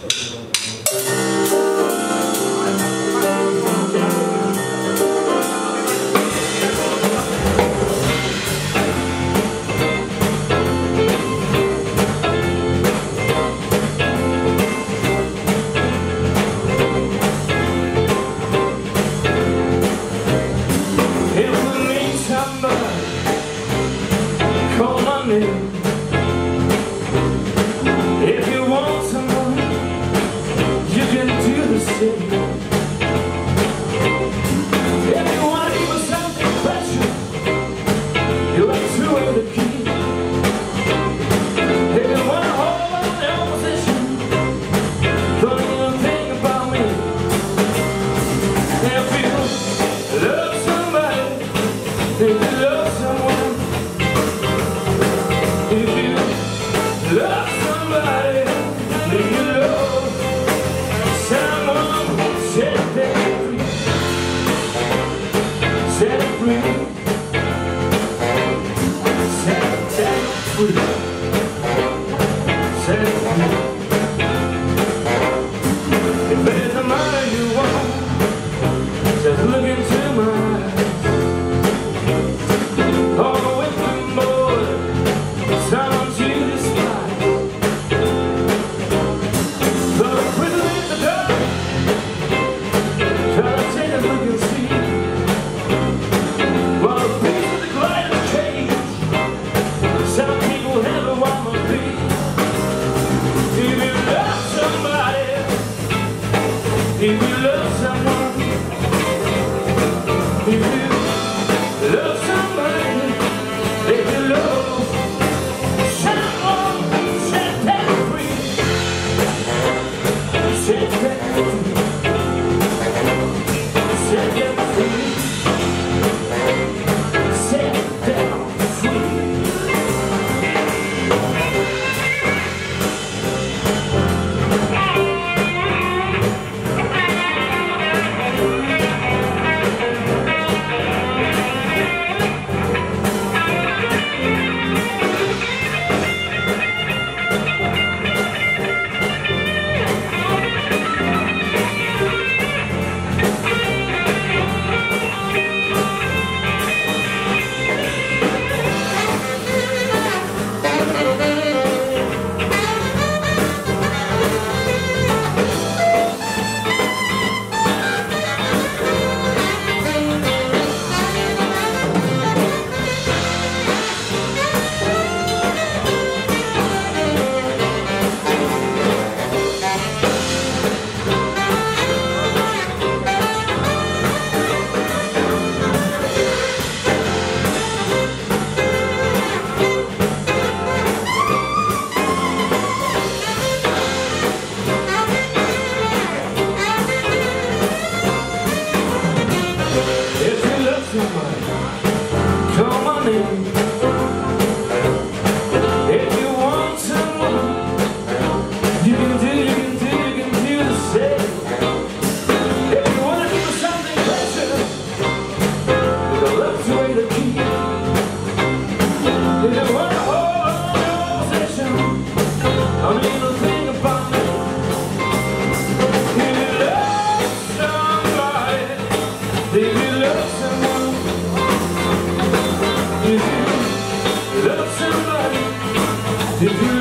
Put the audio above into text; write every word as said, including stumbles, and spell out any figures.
If you want someone, you can do the same. If you want to give us something special, you have to wear the key. If you want to hold on to your position, don't even think about me. If you love somebody, if you love someone, if you love somebody, if you love someone, set them free, set them free, set them free, set them free. If there's a man you want, just look into my eyes. All the way from boy, someone to despise. Look quickly at the dark, try to take a look and see. While the piece of the glider change, some people have a warm and beat. If you love somebody, if you love someone, if you love somebody, if you love someone, set them free, set them free, set them free, set them free. Come on in. If you want someone, you can do, you can do, you can do the same. If you want to give us something special, you can love to wear the key. If you want to hold on to your position, don't even think about me. If you love somebody, if you love someone, if you love somebody, if you